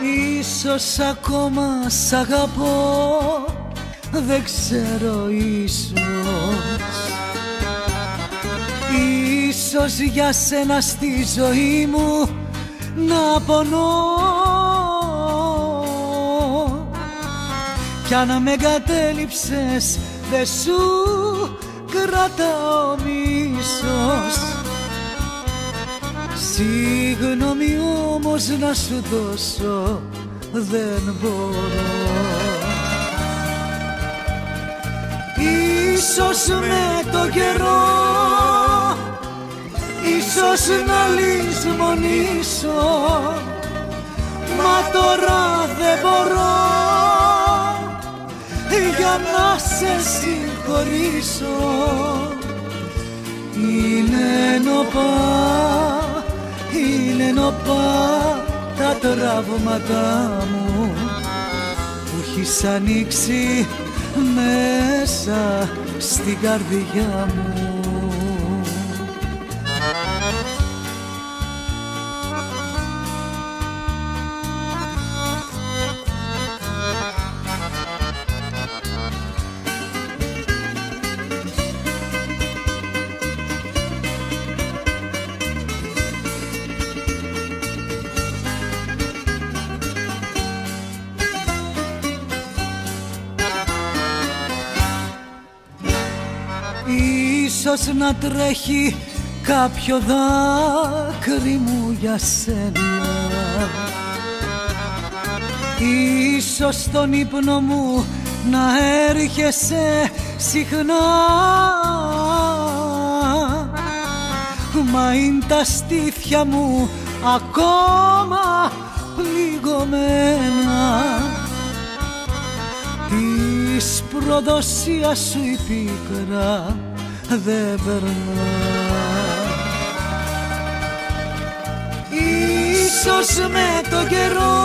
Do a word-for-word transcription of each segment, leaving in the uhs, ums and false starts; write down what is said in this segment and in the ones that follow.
Ίσως ακόμα σ' αγαπώ, δεν ξέρω, ίσως. Ίσως για σένα στη ζωή μου να πονώ, κι αν με εγκατέλειψες δε σου κρατάω μίσος. Συγγνώμη όμως να σου δώσω δεν μπορώ. Ίσως με το καιρό, ίσως να λησμονήσω, μα τώρα δεν μπορώ για να σε συγχωρήσω. Είναι νοπά, είναι νοπά τα τραύματα μου που έχεις ανοίξει μέσα στην καρδιά μου. Ίσως να τρέχει κάποιο δάκρυ μου για σένα, ίσως στον ύπνο μου να έρχεσαι συχνά, μα είναι τα στήθια μου ακόμα πληγωμένα. Της προδοσίας σου η πίκρα δεν περνά. Ίσως με το καιρό,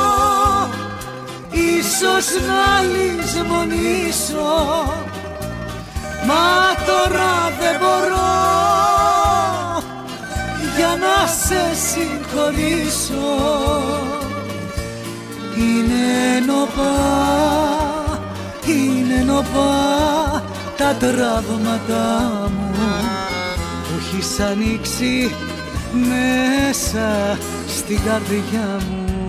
ίσως να λησμονήσω, μα τώρα δεν μπορώ για να σε συγχωρήσω. Είναι νοπά, είναι νοπά τα τραύματα μου που έχεις ανοίξει μέσα στην καρδιά μου.